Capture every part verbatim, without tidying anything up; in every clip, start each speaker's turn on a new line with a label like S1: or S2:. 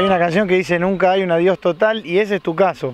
S1: Hay una canción que dice nunca hay un adiós total y ese es tu caso,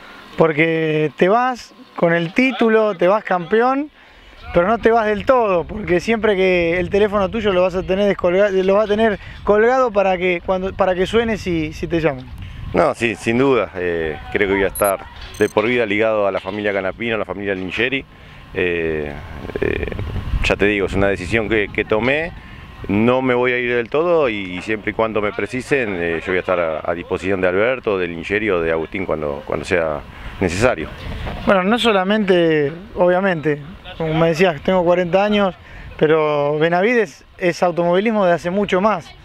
S1: porque te vas con el título, te vas campeón, pero no te vas del todo, porque siempre que el teléfono tuyo lo vas a tener descolgado, lo vas a tener colgado para que cuando para que suene si, si te llaman.
S2: No, sí, sin duda, eh, creo que voy a estar de por vida ligado a la familia Canapino, a la familia Lingeri. Eh, eh, ya te digo, es una decisión que, que tomé, no me voy a ir del todo y siempre y cuando me precisen, eh, yo voy a estar a, a disposición de Alberto, de Lingeri o de Agustín cuando, cuando sea necesario.
S1: Bueno, no solamente, obviamente, como me decías, tengo cuarenta años, pero Benavides es automovilismo de hace mucho más.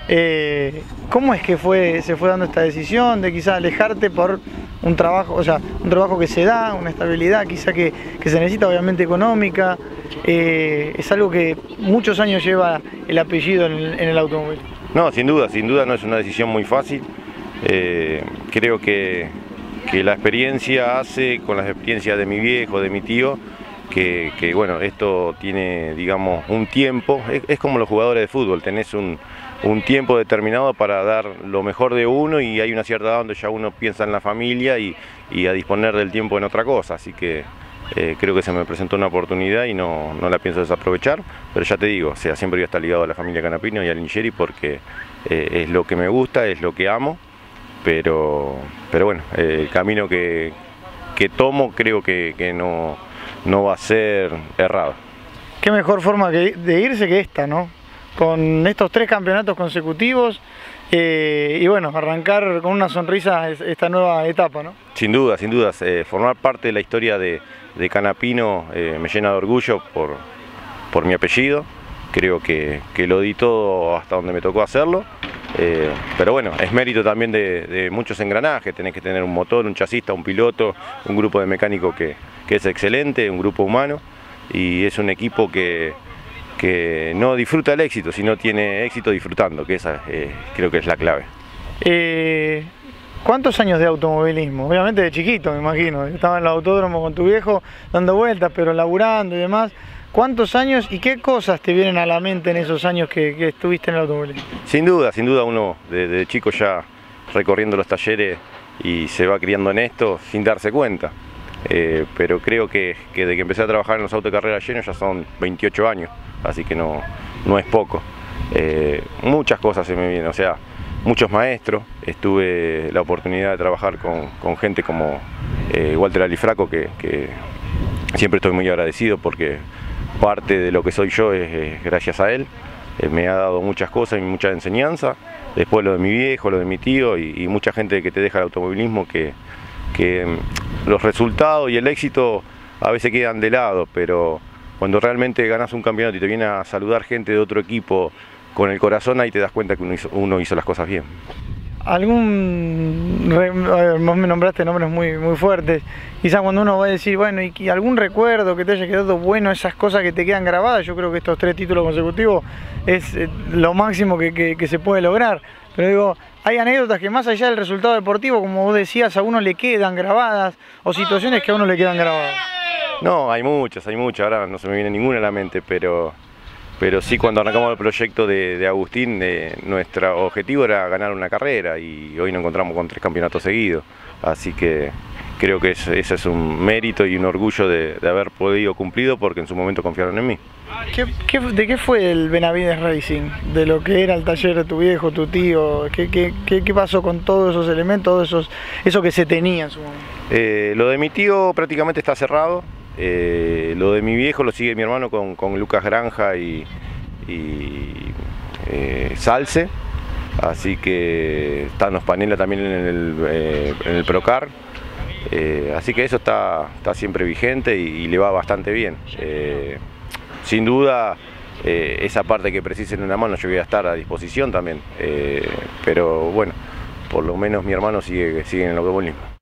S1: Eh, ¿Cómo es que fue, se fue dando esta decisión de quizás alejarte por un trabajo, o sea, un trabajo que se da, una estabilidad quizá que, que se necesita obviamente económica? Eh, es algo que muchos años lleva el apellido en el, en el automóvil.
S2: No, sin duda, sin duda no es una decisión muy fácil. Eh, creo que, que la experiencia hace, con las experiencias de mi viejo, de mi tío, que, que bueno, esto tiene, digamos, un tiempo, es, es como los jugadores de fútbol, tenés un, un tiempo determinado para dar lo mejor de uno y hay una cierta edad donde ya uno piensa en la familia y, y a disponer del tiempo en otra cosa, así que eh, creo que se me presentó una oportunidad y no, no la pienso desaprovechar, pero ya te digo, o sea, siempre voy a estar ligado a la familia Canapino y a Lingeri porque eh, es lo que me gusta, es lo que amo, pero, pero bueno, eh, el camino que, que tomo creo que, que no, no va a ser errado.
S1: Qué mejor forma que, de irse que esta, ¿no? Con estos tres campeonatos consecutivos eh, y bueno, arrancar con una sonrisa esta nueva etapa, ¿no?
S2: Sin duda, sin duda, eh, formar parte de la historia de, de Canapino eh, me llena de orgullo por, por mi apellido, creo que, que lo di todo hasta donde me tocó hacerlo, eh, pero bueno, es mérito también de, de muchos engranajes, tenés que tener un motor, un chasista, un piloto, un grupo de mecánicos que, que es excelente, un grupo humano y es un equipo que que no disfruta el éxito, sino tiene éxito disfrutando, que esa eh, creo que es la clave.
S1: Eh, ¿Cuántos años de automovilismo? Obviamente de chiquito, me imagino. Estaba en el autódromo con tu viejo dando vueltas, pero laburando y demás. ¿Cuántos años y qué cosas te vienen a la mente en esos años que, que estuviste en el automovilismo?
S2: Sin duda, sin duda uno de, de chico ya recorriendo los talleres y se va criando en esto sin darse cuenta. Eh, pero creo que, que desde que empecé a trabajar en los autos de carrera llenos ya son veintiocho años, así que no, no es poco. Eh, muchas cosas se me vienen, o sea, muchos maestros, estuve la oportunidad de trabajar con, con gente como eh, Walter Alifraco, que, que siempre estoy muy agradecido porque parte de lo que soy yo es, es gracias a él. Eh, me ha dado muchas cosas y mucha enseñanza, después lo de mi viejo, lo de mi tío y, y mucha gente que te deja el automovilismo que que los resultados y el éxito a veces quedan de lado, pero cuando realmente ganas un campeonato y te viene a saludar gente de otro equipo con el corazón, ahí te das cuenta que uno hizo, uno hizo las cosas bien.
S1: Algún, vos me nombraste nombres muy, muy fuertes, quizás cuando uno va a decir, bueno, y, y algún recuerdo que te haya quedado bueno, esas cosas que te quedan grabadas, yo creo que estos tres títulos consecutivos es lo máximo que, que, que se puede lograr, pero digo, hay anécdotas que más allá del resultado deportivo, como vos decías, a uno le quedan grabadas, o situaciones que a uno le quedan grabadas.
S2: No, hay muchas, hay muchas, ahora no se me viene ninguna a la mente, pero... Pero sí, cuando arrancamos el proyecto de, de Agustín, eh, nuestro objetivo era ganar una carrera y hoy nos encontramos con tres campeonatos seguidos. Así que creo que ese es, es un mérito y un orgullo de, de haber podido cumplido porque en su momento confiaron en mí.
S1: ¿Qué, qué, ¿De qué fue el Benavides Racing? ¿De lo que era el taller de tu viejo, tu tío? ¿Qué, qué, qué, qué pasó con todos esos elementos, todos esos, eso que se tenía en su momento?
S2: Eh, lo de mi tío prácticamente está cerrado. Eh, lo de mi viejo lo sigue mi hermano con, con Lucas Granja y, y eh, Salce, así que están los paneles también en el, eh, en el Procar, eh, así que eso está, está siempre vigente y, y le va bastante bien. Eh, sin duda eh, esa parte que precisen una mano yo voy a estar a disposición también, eh, pero bueno, por lo menos mi hermano sigue, sigue en el automovilismo.